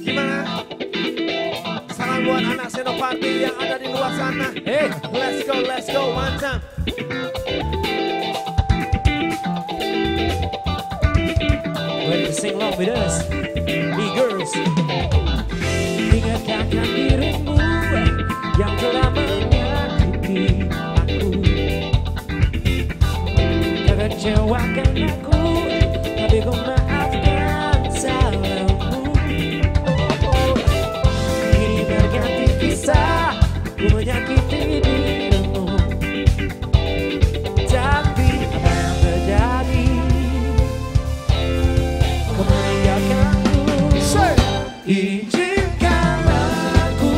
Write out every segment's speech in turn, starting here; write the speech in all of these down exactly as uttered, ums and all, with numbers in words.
Gimana? Salam buat anak Senopati yang ada di luar sana. Hey, let's go, let's go, one time. Ready to sing along with us, me girls. Ingatkan dirimu yang telah menyakiti aku, kekecewakan aku, tapi ku maafkan salahmu. Ini berganti kisah, ku menyakiti dirimu, tapi apa yang terjadi? Kau meninggalkanku. Izinkan aku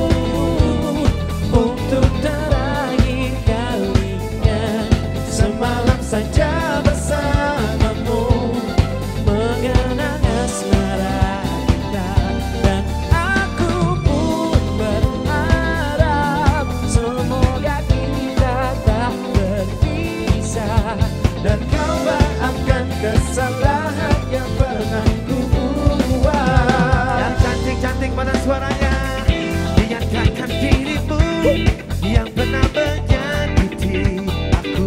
untuk terakhir kalinya semalam saja bersamamu, mengenang asmara kita. Dan aku pun berharap semoga kita tak berpisah, dan kau maafkan kesalahan yang pernah ku buat. Yang cantik-cantik mana suaranya? Ingatkan dirimu yang pernah menyakiti aku,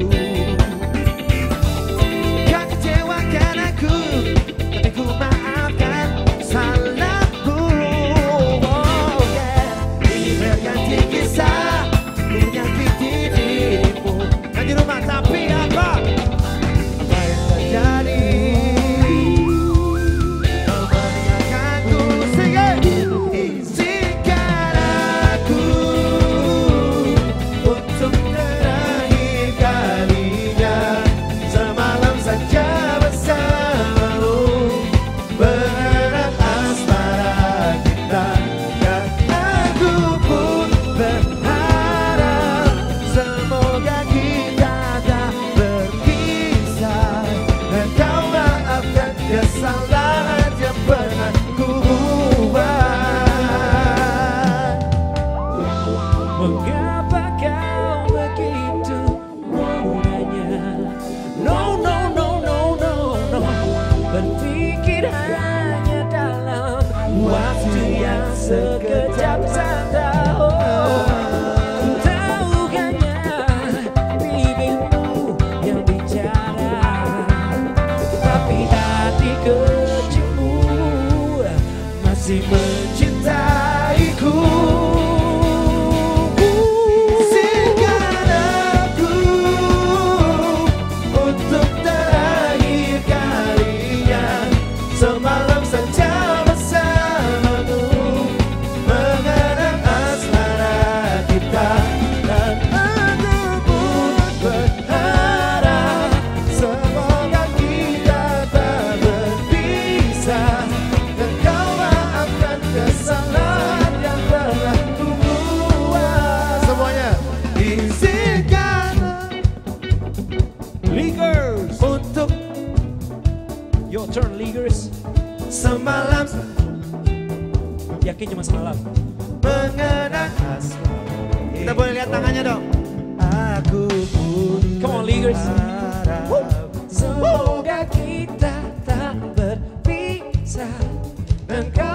yang kecewakan aku, tapi ku maafkan salahmu. Oh yeah, ini berganti kisah, ku menyakiti dirimu. Kan di rumah tapi apa? Apa yang terjadi? Kau meninggalkanku. Sing it. Izinkan aku untuk terakhir kalinya semalam saja bersamamu, mengenang asmara kita. Dan aku pun berharap semoga kita tak berpisah, dan kau maafkan kesalahan yang pernah ku buat. Mengapa kau begitu mudahnya? No, no, no, no, no, no. Berpikir hanya dalam waktu yang sekejap saja. Oh, tahukahnya bibirmu yang bicara, tapi hati kecilmu masih mencintaiku. Izinkan aku untuk terakhir kalinya semalam saja bersamamu, mengenang asmara kita. Dan aku pun berharap semoga kita tak berpisah, dan kau maafkan kesalahan yang pernah ku buat. Semuanya. Izinkan Leaguers, untuk your turn, Leaguers. semalam Yakin cuma semalam. mengenang asmara. Kita boleh lihat tangannya dong. Aku pun Come on, Leaguers. berharap Semoga kita tak berpisah, dan kau